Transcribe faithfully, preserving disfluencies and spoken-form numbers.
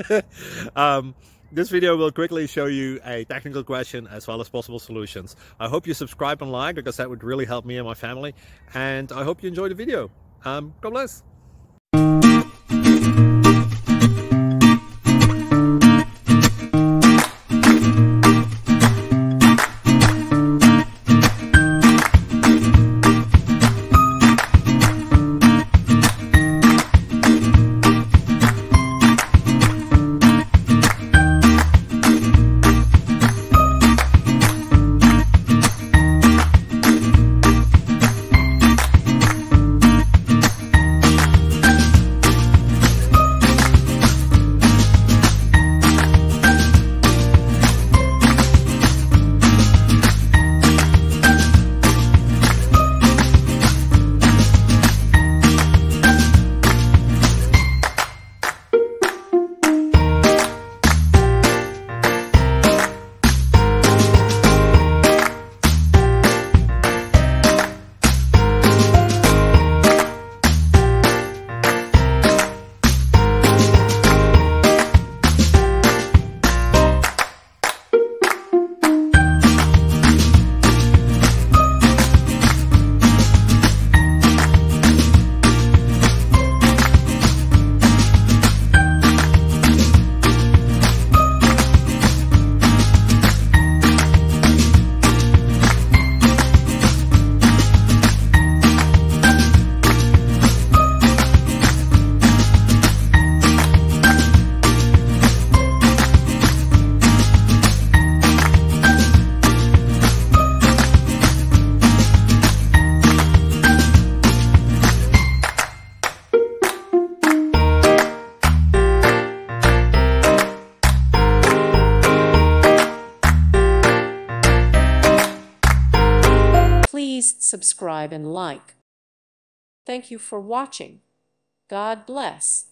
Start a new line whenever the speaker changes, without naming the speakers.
um, this video will quickly show you a technical question as well as possible solutions. I hope you subscribe and like, because that would really help me and my family. And I hope you enjoy the video. Um, God bless.
Please subscribe and like. Thank you for watching. God bless.